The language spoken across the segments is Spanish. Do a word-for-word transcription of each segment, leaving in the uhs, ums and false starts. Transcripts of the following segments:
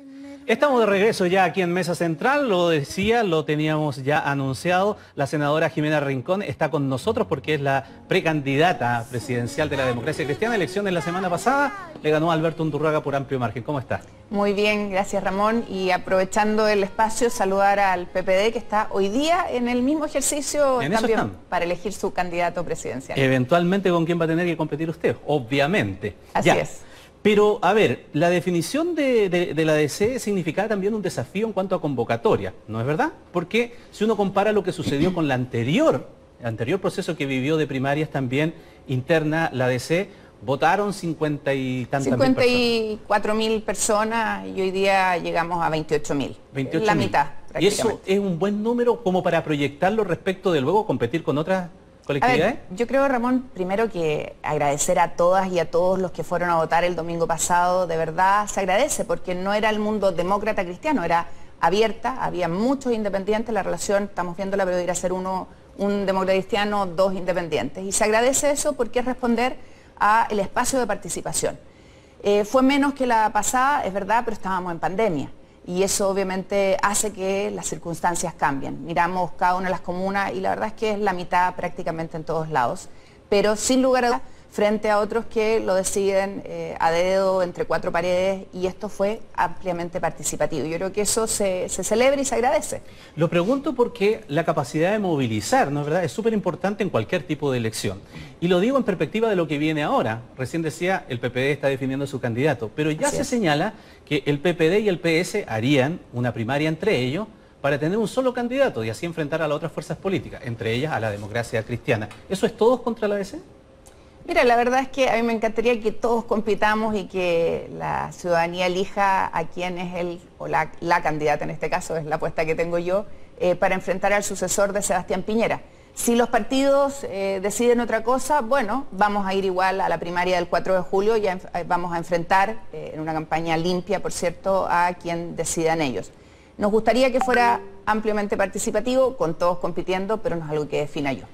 Estamos de regreso ya aquí en Mesa Central, lo decía, lo teníamos ya anunciado. La senadora Jimena Rincón está con nosotros porque es la precandidata presidencial de la Democracia Cristiana. Elecciones la semana pasada, le ganó a Alberto Undurraga por amplio margen. ¿Cómo está? Muy bien, gracias Ramón. Y aprovechando el espacio, saludar al P P D que está hoy día en el mismo ejercicio también para elegir su candidato presidencial. Eventualmente, ¿con quién va a tener que competir usted? Obviamente. Así ya. es. Pero, a ver, la definición de, de, de la D C significaba también un desafío en cuanto a convocatoria, ¿no es verdad? Porque si uno compara lo que sucedió con la anterior, el anterior proceso que vivió de primarias también interna la D C, votaron cincuenta y tantas mil personas. cincuenta y cuatro mil personas y hoy día llegamos a veintiocho mil. La mitad, prácticamente. ¿Y eso es un buen número como para proyectarlo respecto de luego competir con otras colectividades? A ver, yo creo, Ramón, primero que agradecer a todas y a todos los que fueron a votar el domingo pasado. De verdad se agradece porque no era el mundo demócrata cristiano, era abierta, había muchos independientes, la relación, estamos viéndola, pero ir a ser uno, un demócrata cristiano, dos independientes. Y se agradece eso porque es responder al espacio de participación. Eh, fue menos que la pasada, es verdad, pero estábamos en pandemia. Y eso obviamente hace que las circunstancias cambien. Miramos cada una de las comunas y la verdad es que es la mitad prácticamente en todos lados, pero sin lugar a dudas frente a otros que lo deciden eh, a dedo entre cuatro paredes, y esto fue ampliamente participativo. Yo creo que eso se, se celebra y se agradece. Lo pregunto porque la capacidad de movilizar, ¿no es verdad?, es súper importante en cualquier tipo de elección. Y lo digo en perspectiva de lo que viene ahora. Recién decía, el P P D está definiendo su candidato, pero ya Así se es. señala que el P P D y el P S harían una primaria entre ellos para tener un solo candidato y así enfrentar a las otras fuerzas políticas, entre ellas a la Democracia Cristiana. ¿Eso es todos contra la D C? Mira, la verdad es que a mí me encantaría que todos compitamos y que la ciudadanía elija a quién es el, o la, la candidata en este caso, es la apuesta que tengo yo, eh, para enfrentar al sucesor de Sebastián Piñera. Si los partidos eh, deciden otra cosa, bueno, vamos a ir igual a la primaria del cuatro de julio, ya vamos a enfrentar eh, en una campaña limpia, por cierto, a quien decidan ellos. Nos gustaría que fuera ampliamente participativo, con todos compitiendo, pero no es algo que defina yo.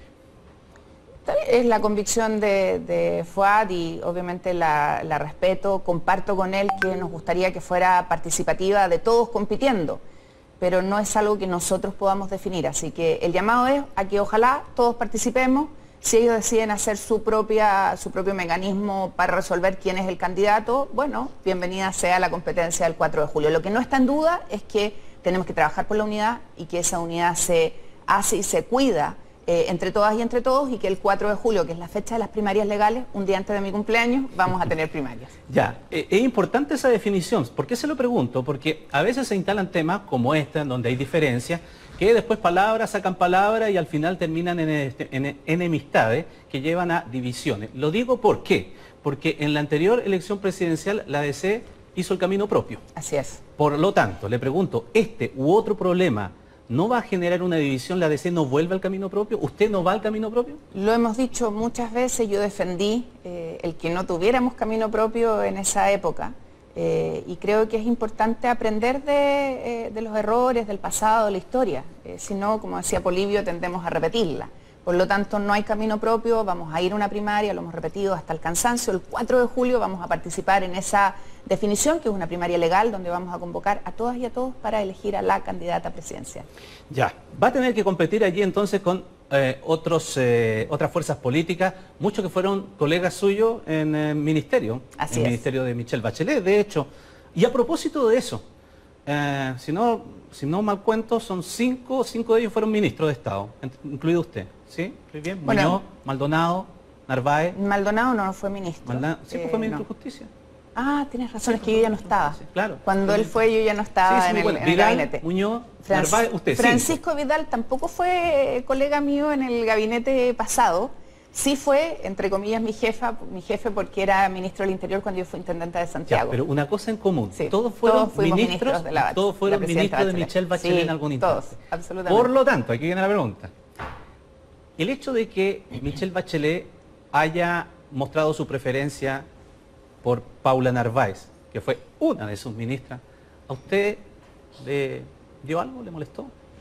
Es la convicción de, de Fuad y obviamente la, la respeto, comparto con él que nos gustaría que fuera participativa de todos compitiendo, pero no es algo que nosotros podamos definir, así que el llamado es a que ojalá todos participemos. Si ellos deciden hacer su, propia, su propio mecanismo para resolver quién es el candidato, bueno, bienvenida sea la competencia del cuatro de julio. Lo que no está en duda es que tenemos que trabajar por la unidad y que esa unidad se hace y se cuida Eh, entre todas y entre todos, y que el cuatro de julio, que es la fecha de las primarias legales, un día antes de mi cumpleaños, vamos a tener primarias. Ya, eh, es importante esa definición. ¿Por qué se lo pregunto? Porque a veces se instalan temas como este, en donde hay diferencias, que después palabras sacan palabras y al final terminan en, este, en enemistades que llevan a divisiones. Lo digo ¿por qué? Porque en la anterior elección presidencial la D C hizo el camino propio. Así es. Por lo tanto, le pregunto, ¿este u otro problema no va a generar una división? ¿La D C no vuelve al camino propio? ¿Usted no va al camino propio? Lo hemos dicho muchas veces, yo defendí eh, el que no tuviéramos camino propio en esa época, eh, y creo que es importante aprender de, eh, de los errores del pasado, de la historia, eh, si no, como decía Polibio, tendemos a repetirla. Por lo tanto, no hay camino propio, vamos a ir a una primaria, lo hemos repetido hasta el cansancio. El cuatro de julio vamos a participar en esa definición, que es una primaria legal, donde vamos a convocar a todas y a todos para elegir a la candidata presidencial. Ya, va a tener que competir allí entonces con eh, otros, eh, otras fuerzas políticas, muchos que fueron colegas suyos en el ministerio, Así en el es. ministerio de Michelle Bachelet, de hecho. Y a propósito de eso, eh, si no, si no mal cuento, son cinco, cinco de ellos fueron ministros de Estado, incluido usted. ¿Sí? ¿Muy bien? Bueno, Muñoz, Maldonado, Narváez. Maldonado no fue ministro. Maldonado, sí, pues eh, fue ministro no. de Justicia. Ah, tienes razón, es que yo ya no estaba. Claro. Cuando él fue, yo ya no estaba sí, sí, en, el, bueno, en el Vidal, gabinete. Muñoz, Francis, Narváez, usted. Francisco cinco. Vidal tampoco fue colega mío en el gabinete pasado. Sí fue, entre comillas, mi jefa, mi jefe, porque era ministro del Interior cuando yo fui intendente de Santiago. Ya, pero una cosa en común, Sí, todos fueron todos fuimos ministros, ministros de la, todos fueron la ministros de Bachelet. Michelle Bachelet Sí, en algún instante. todos, absolutamente. Por lo tanto, aquí viene la pregunta. El hecho de que Michelle Bachelet haya mostrado su preferencia por Paula Narváez, que fue una de sus ministras, ¿a usted le dio algo, le molestó?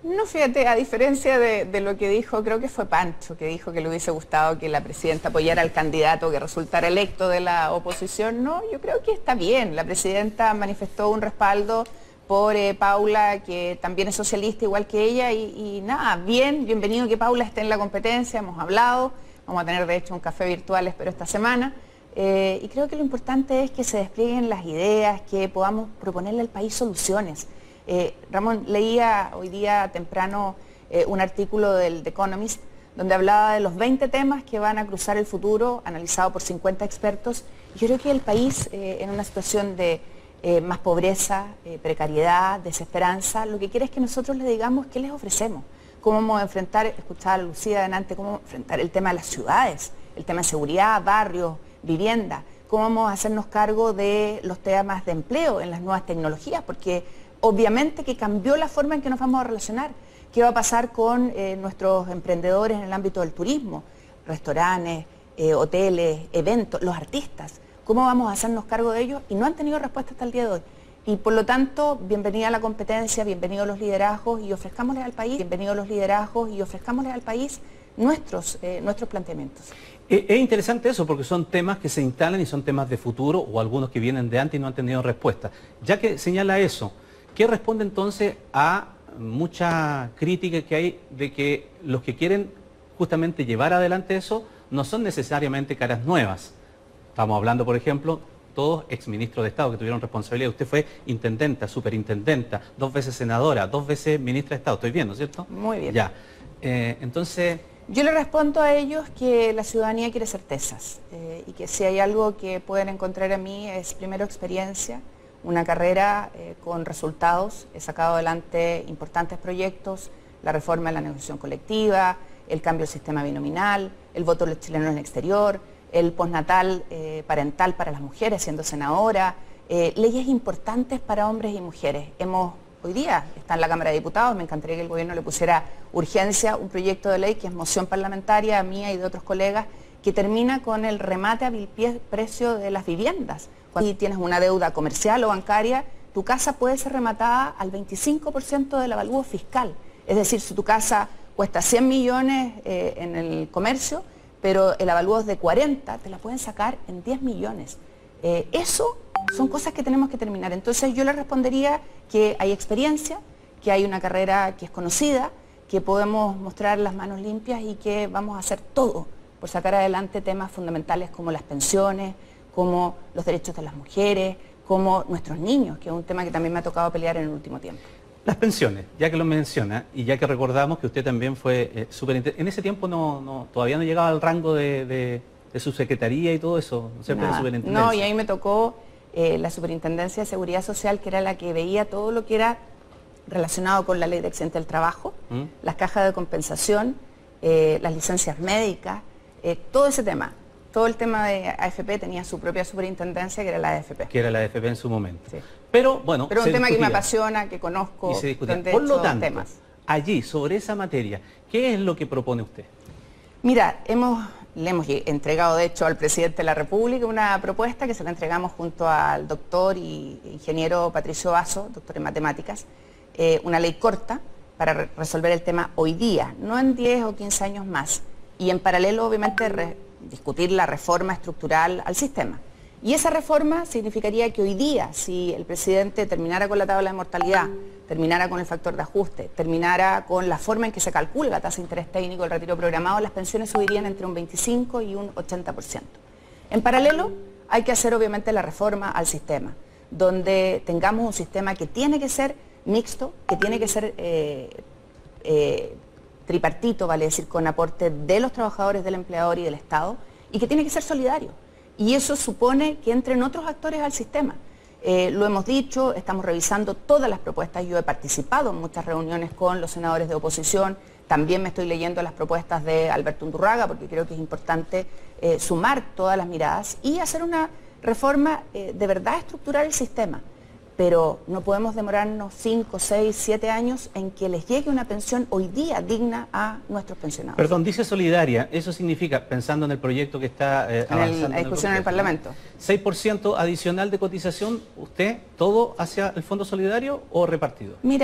No, fíjate, a diferencia de, de lo que dijo, creo que fue Pancho, que dijo que le hubiese gustado que la presidenta apoyara al candidato que resultara electo de la oposición, no, yo creo que está bien. La presidenta manifestó un respaldo por eh, Paula, que también es socialista igual que ella, y, y nada, bien, bienvenido que Paula esté en la competencia, hemos hablado, vamos a tener de hecho un café virtual, espero esta semana, eh, y creo que lo importante es que se desplieguen las ideas, que podamos proponerle al país soluciones. Eh, Ramón, leía hoy día temprano eh, un artículo del The Economist donde hablaba de los veinte temas que van a cruzar el futuro, analizado por cincuenta expertos. Yo creo que el país eh, en una situación de eh, más pobreza, eh, precariedad, desesperanza, lo que quiere es que nosotros les digamos qué les ofrecemos, cómo vamos a enfrentar, escuchaba a Lucía adelante, cómo enfrentar el tema de las ciudades, el tema de seguridad, barrios, vivienda, cómo vamos a hacernos cargo de los temas de empleo en las nuevas tecnologías, porque obviamente que cambió la forma en que nos vamos a relacionar. ¿Qué va a pasar con eh, nuestros emprendedores en el ámbito del turismo? Restaurantes, eh, hoteles, eventos, los artistas. ¿Cómo vamos a hacernos cargo de ellos? Y no han tenido respuesta hasta el día de hoy. Y por lo tanto, bienvenida a la competencia, bienvenidos los liderazgos y ofrezcámosles al país, bienvenidos los liderazgos y ofrezcámosles al país nuestros, eh, nuestros planteamientos. Es interesante eso porque son temas que se instalan y son temas de futuro o algunos que vienen de antes y no han tenido respuesta. Ya que señala eso, ¿qué responde entonces a mucha crítica que hay de que los que quieren justamente llevar adelante eso no son necesariamente caras nuevas? Estamos hablando, por ejemplo, todos exministros de Estado que tuvieron responsabilidad. Usted fue intendenta, superintendenta, dos veces senadora, dos veces ministra de Estado. Estoy bien, ¿no es cierto? Muy bien. Ya. Eh, entonces... Yo le respondo a ellos que la ciudadanía quiere certezas eh, y que si hay algo que pueden encontrar en mí es primero experiencia, una carrera eh, con resultados. He sacado adelante importantes proyectos, la reforma de la negociación colectiva, el cambio del sistema binominal, el voto de los chilenos en el exterior, el postnatal eh, parental para las mujeres, siendo senadora, eh, leyes importantes para hombres y mujeres. Hemos, hoy día está en la Cámara de Diputados, me encantaría que el gobierno le pusiera urgencia un proyecto de ley que es moción parlamentaria mía y de otros colegas, que termina con el remate a vil precio de las viviendas. Cuando tienes una deuda comercial o bancaria, tu casa puede ser rematada al veinticinco por ciento del avalúo fiscal. Es decir, si tu casa cuesta cien millones eh, en el comercio, pero el avalúo es de cuarenta, te la pueden sacar en diez millones. Eh, eso son cosas que tenemos que terminar. Entonces yo le respondería que hay experiencia, que hay una carrera que es conocida, que podemos mostrar las manos limpias y que vamos a hacer todo por sacar adelante temas fundamentales como las pensiones, como los derechos de las mujeres, como nuestros niños, que es un tema que también me ha tocado pelear en el último tiempo. Las pensiones, ya que lo menciona y ya que recordamos que usted también fue eh, superintendente, en ese tiempo no, no, todavía no llegaba al rango de, de, de subsecretaría y todo eso, ¿no? Siempre de superintendencia. No, y ahí me tocó eh, la Superintendencia de Seguridad Social, que era la que veía todo lo que era relacionado con la ley de accidente del trabajo, ¿Mm? las cajas de compensación, eh, las licencias médicas, eh, todo ese tema. Todo el tema de A F P tenía su propia superintendencia, que era la A F P. Que era la A F P en su momento. Sí. Pero, bueno, Pero un tema discutía. que me apasiona, que conozco. Y se discutía. Donde Por lo tanto, temas. allí, sobre esa materia, ¿qué es lo que propone usted? Mira, hemos, le hemos entregado, de hecho, al presidente de la República una propuesta que se la entregamos junto al doctor y ingeniero Patricio Vaso, doctor en matemáticas, eh, una ley corta para re resolver el tema hoy día, no en diez o quince años más. Y en paralelo, obviamente, re discutir la reforma estructural al sistema. Y esa reforma significaría que hoy día, si el presidente terminara con la tabla de mortalidad, terminara con el factor de ajuste, terminara con la forma en que se calcula la tasa de interés técnico del retiro programado, las pensiones subirían entre un veinticinco y un ochenta por ciento. En paralelo, hay que hacer obviamente la reforma al sistema, donde tengamos un sistema que tiene que ser mixto, que tiene que ser eh, eh, tripartito, vale decir, con aporte de los trabajadores, del empleador y del Estado, y que tiene que ser solidario. Y eso supone que entren otros actores al sistema. Eh, lo hemos dicho, estamos revisando todas las propuestas, yo he participado en muchas reuniones con los senadores de oposición, también me estoy leyendo las propuestas de Alberto Undurraga, porque creo que es importante eh, sumar todas las miradas y hacer una reforma eh, de verdad estructurar el sistema. Pero no podemos demorarnos cinco, seis, siete años en que les llegue una pensión hoy día digna a nuestros pensionados. Perdón, dice solidaria, eso significa, pensando en el proyecto que está eh, en avanzando... El, la discusión en el, en el Parlamento. ¿seis por ciento adicional de cotización, usted, todo hacia el Fondo Solidario o repartido? Mira,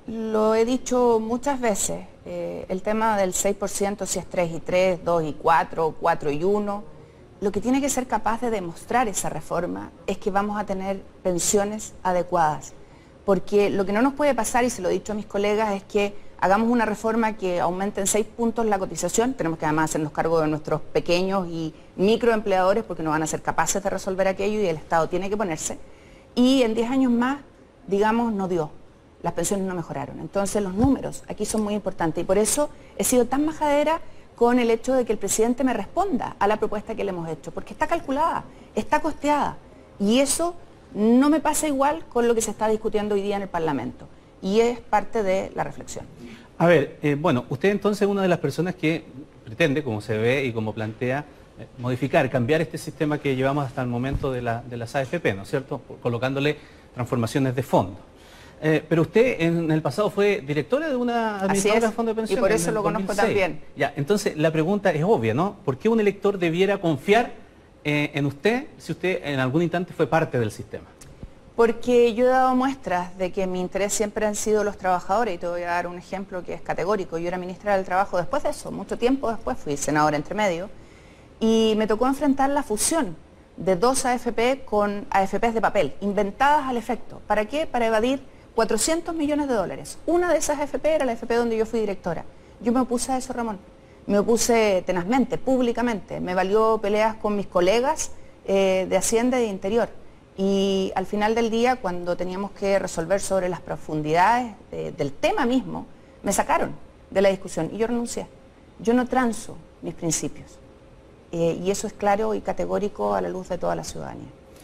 Lo he dicho muchas veces, eh, el tema del seis por ciento, si es tres y tres, dos y cuatro, cuatro y uno, lo que tiene que ser capaz de demostrar esa reforma es que vamos a tener pensiones adecuadas. Porque lo que no nos puede pasar, y se lo he dicho a mis colegas, es que hagamos una reforma que aumente en seis puntos la cotización. Tenemos que además hacernos cargo de nuestros pequeños y microempleadores porque no van a ser capaces de resolver aquello y el Estado tiene que ponerse. Y en diez años más, digamos, no dio. Las pensiones no mejoraron. Entonces los números aquí son muy importantes y por eso he sido tan majadera con el hecho de que el presidente me responda a la propuesta que le hemos hecho, porque está calculada, está costeada y eso no me pasa igual con lo que se está discutiendo hoy día en el Parlamento y es parte de la reflexión. A ver, eh, bueno, usted entonces es una de las personas que pretende, como se ve y como plantea, eh, modificar, cambiar este sistema que llevamos hasta el momento de, la, de las A F P, ¿no es cierto?, colocándole transformaciones de fondo. Eh, pero usted en el pasado fue directora de una administradora de fondo de pensiones. Y por eso lo conozco también. Ya, entonces la pregunta es obvia, ¿no? ¿Por qué un elector debiera confiar eh, en usted si usted en algún instante fue parte del sistema? Porque yo he dado muestras de que mi interés siempre han sido los trabajadores y te voy a dar un ejemplo que es categórico. Yo era ministra del Trabajo después de eso, mucho tiempo después fui senadora entre medio y me tocó enfrentar la fusión de dos A F P con A F Pes de papel, inventadas al efecto. ¿Para qué? Para evadir cuatrocientos millones de dólares. Una de esas A F P era la A F P donde yo fui directora. Yo me opuse a eso, Ramón. Me opuse tenazmente, públicamente. Me valió peleas con mis colegas eh, de Hacienda y de Interior. Y al final del día, cuando teníamos que resolver sobre las profundidades de, del tema mismo, me sacaron de la discusión y yo renuncié. Yo no transo mis principios. Eh, y eso es claro y categórico a la luz de toda la ciudadanía.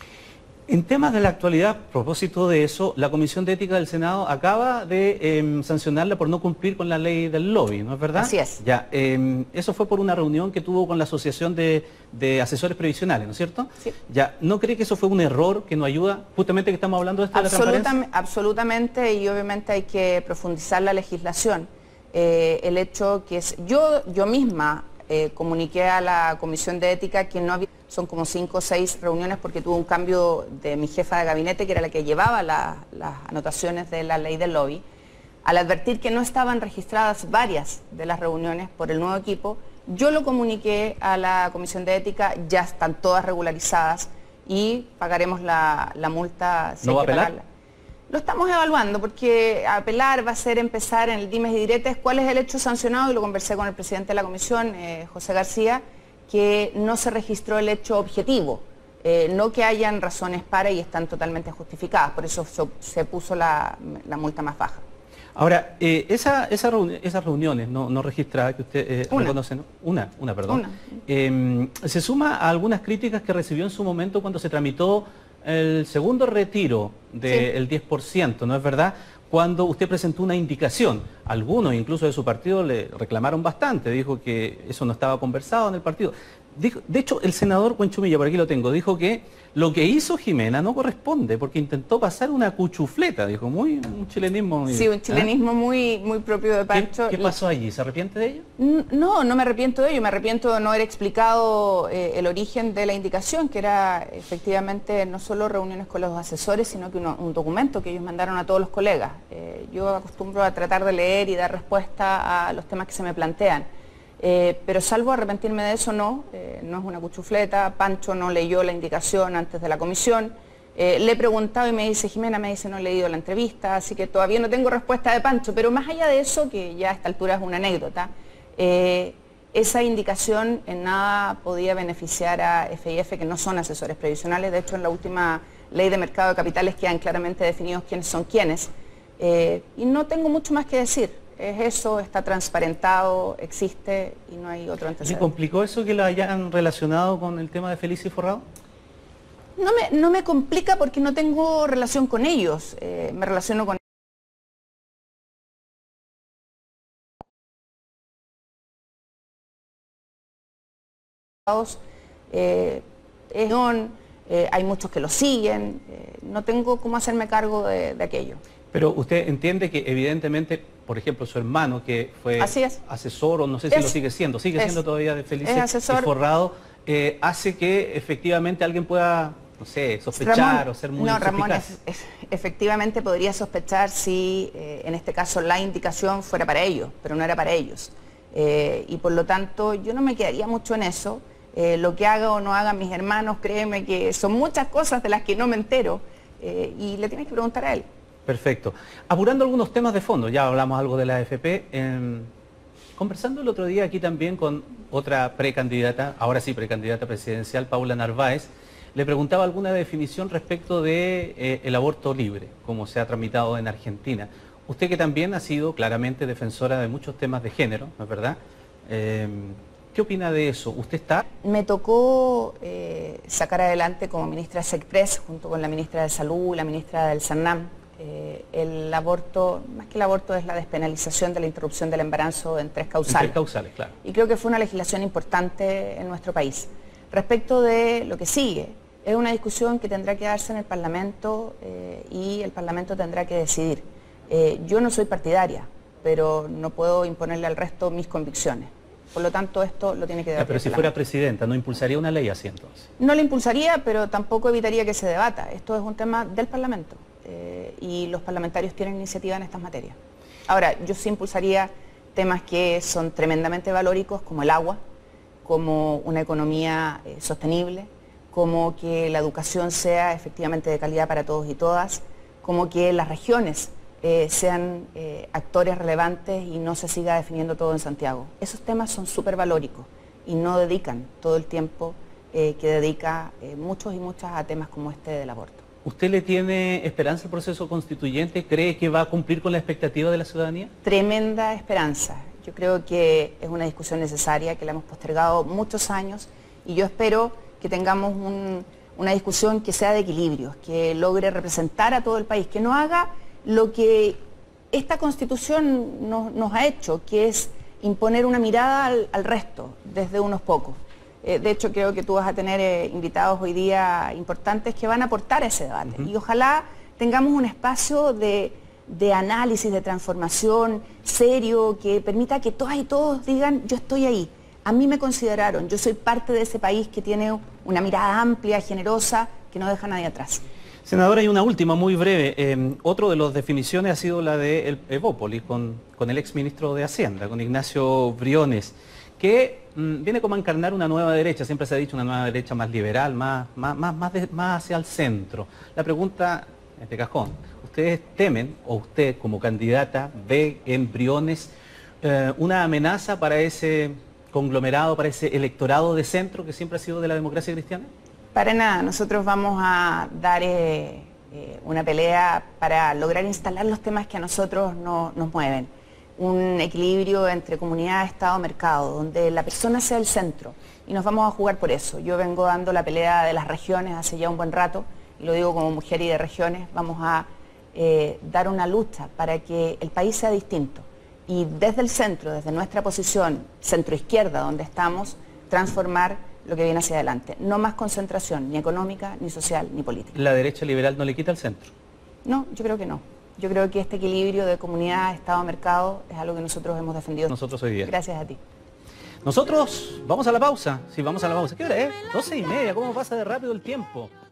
En temas de la actualidad, a propósito de eso, la Comisión de Ética del Senado acaba de eh, sancionarla por no cumplir con la ley del lobby, ¿no es verdad? Así es. Ya, eh, eso fue por una reunión que tuvo con la Asociación de, de Asesores Previsionales, ¿no es cierto? Sí. Ya, ¿no cree que eso fue un error que no ayuda? Justamente que estamos hablando de esto de la Absolutam transparencia. Absolutamente, y obviamente hay que profundizar la legislación. Eh, el hecho que es, yo, yo misma eh, comuniqué a la Comisión de Ética que no había, son como cinco o seis reuniones porque tuvo un cambio de mi jefa de gabinete, que era la que llevaba la, las anotaciones de la ley del lobby. Al advertir que no estaban registradas varias de las reuniones por el nuevo equipo, yo lo comuniqué a la Comisión de Ética, ya están todas regularizadas y pagaremos la, la multa. Si ¿No va a hay que apelar? pagarla. Lo estamos evaluando porque apelar va a ser empezar en el dimes y diretes cuál es el hecho sancionado y lo conversé con el presidente de la comisión, eh, José García, que no se registró el hecho objetivo, eh, no que hayan razones para y están totalmente justificadas, por eso se, se puso la, la multa más baja. Ahora, eh, esa, esa reuni esas reuniones no, no registradas que usted eh, una. reconoce, ¿no? Una, una, perdón. Una. Eh, se suma a algunas críticas que recibió en su momento cuando se tramitó el segundo retiro del sí. diez por ciento, ¿no es verdad? Cuando usted presentó una indicación, algunos incluso de su partido le reclamaron bastante, dijo que eso no estaba conversado en el partido. Dijo, de hecho, el senador Huenchumilla, por aquí lo tengo, dijo que lo que hizo Jimena no corresponde porque intentó pasar una cuchufleta, dijo, muy un chilenismo. Muy, sí, un chilenismo ¿eh? muy, muy propio de Pancho. ¿Qué, qué pasó allí? ¿Se arrepiente de ello? No, no me arrepiento de ello, me arrepiento de no haber explicado eh, el origen de la indicación, que era efectivamente no solo reuniones con los asesores, sino que uno, un documento que ellos mandaron a todos los colegas. Eh, yo acostumbro a tratar de leer y dar respuesta a los temas que se me plantean. Eh, pero salvo arrepentirme de eso, no, eh, no es una cuchufleta. Pancho no leyó la indicación antes de la comisión, eh, le he preguntado y me dice, Jimena me dice no he leído la entrevista, así que todavía no tengo respuesta de Pancho, pero más allá de eso, que ya a esta altura es una anécdota, eh, esa indicación en nada podía beneficiar a F I F, que no son asesores previsionales. De hecho, en la última ley de mercado de capitales quedan claramente definidos quiénes son quiénes, eh, y no tengo mucho más que decir. Es eso, está transparentado, existe y no hay otro antecedente. ¿Le complicó eso que lo hayan relacionado con el tema de Felicia y Forrado? No me, no me complica porque no tengo relación con ellos, eh, me relaciono con eh, es, eh, hay muchos que lo siguen, eh, no tengo cómo hacerme cargo de, de aquello. Pero usted entiende que evidentemente, por ejemplo, su hermano que fue asesor, o no sé si es, lo sigue siendo, sigue es, siendo todavía de Felicia y Forrado, eh, hace que efectivamente alguien pueda no sé, sospechar Ramón, o ser muy No, Ramón, suspicaz? es, es, efectivamente podría sospechar si eh, en este caso la indicación fuera para ellos, pero no era para ellos. Eh, y por lo tanto yo no me quedaría mucho en eso. Eh, lo que haga o no hagan mis hermanos, créeme que son muchas cosas de las que no me entero eh, y le tienes que preguntar a él. Perfecto. Apurando algunos temas de fondo, ya hablamos algo de la A F P. Eh, conversando el otro día aquí también con otra precandidata, ahora sí precandidata presidencial, Paula Narváez, le preguntaba alguna definición respecto de eh, el aborto libre, como se ha tramitado en Argentina. Usted que también ha sido claramente defensora de muchos temas de género, ¿no es verdad? Eh, ¿Qué opina de eso? ¿Usted está? Me tocó eh, sacar adelante como ministra de SECPRES, junto con la ministra de Salud y la ministra del CERNAM, eh, el aborto, más que el aborto es la despenalización de la interrupción del embarazo en tres causales. En tres causales, claro. Y creo que fue una legislación importante en nuestro país. Respecto de lo que sigue, es una discusión que tendrá que darse en el Parlamento eh, y el Parlamento tendrá que decidir. Eh, yo no soy partidaria, pero no puedo imponerle al resto mis convicciones. Por lo tanto, esto lo tiene que debatir. Pero si fuera presidenta, ¿no impulsaría una ley así entonces? No la impulsaría, pero tampoco evitaría que se debata. Esto es un tema del Parlamento eh, y los parlamentarios tienen iniciativa en estas materias. Ahora, yo sí impulsaría temas que son tremendamente valóricos, como el agua, como una economía eh, sostenible, como que la educación sea efectivamente de calidad para todos y todas, como que las regiones Eh, sean eh, actores relevantes y no se siga definiendo todo en Santiago. Esos temas son súper valóricos y no dedican todo el tiempo eh, que dedica eh, muchos y muchas a temas como este del aborto. ¿Usted le tiene esperanza al proceso constituyente? ¿Cree que va a cumplir con la expectativa de la ciudadanía? Tremenda esperanza. Yo creo que es una discusión necesaria, que la hemos postergado muchos años y yo espero que tengamos un, una discusión que sea de equilibrios, que logre representar a todo el país, que no haga lo que esta Constitución nos, nos ha hecho, que es imponer una mirada al, al resto, desde unos pocos. Eh, de hecho, creo que tú vas a tener eh, invitados hoy día importantes que van a aportar ese debate. Uh-huh. Y ojalá tengamos un espacio de, de análisis, de transformación serio, que permita que todas y todos digan, yo estoy ahí, a mí me consideraron, yo soy parte de ese país que tiene una mirada amplia, generosa, que no deja a nadie atrás. Senadora, hay una última, muy breve. Eh, otro de las definiciones ha sido la de Evópolis, con, con el exministro de Hacienda, con Ignacio Briones, que mmm, viene como a encarnar una nueva derecha, siempre se ha dicho una nueva derecha más liberal, más, más, más, más, de, más hacia el centro. La pregunta es de cajón. ¿Ustedes temen, o usted como candidata ve en Briones eh, una amenaza para ese conglomerado, para ese electorado de centro que siempre ha sido de la democracia cristiana? Para nada, nosotros vamos a dar eh, eh, una pelea para lograr instalar los temas que a nosotros no, nos mueven. Un equilibrio entre comunidad, Estado, mercado, donde la persona sea el centro. Y nos vamos a jugar por eso. Yo vengo dando la pelea de las regiones hace ya un buen rato, y lo digo como mujer y de regiones, vamos a eh, dar una lucha para que el país sea distinto. Y desde el centro, desde nuestra posición centro-izquierda, donde estamos, transformar lo que viene hacia adelante. No más concentración, ni económica, ni social, ni política. ¿La derecha liberal no le quita el centro? No, yo creo que no. Yo creo que este equilibrio de comunidad, Estado, mercado es algo que nosotros hemos defendido. Nosotros hoy día. Gracias a ti. Nosotros vamos a la pausa. Sí, vamos a la pausa. ¿Qué hora es? doce y media. ¿Cómo pasa de rápido el tiempo?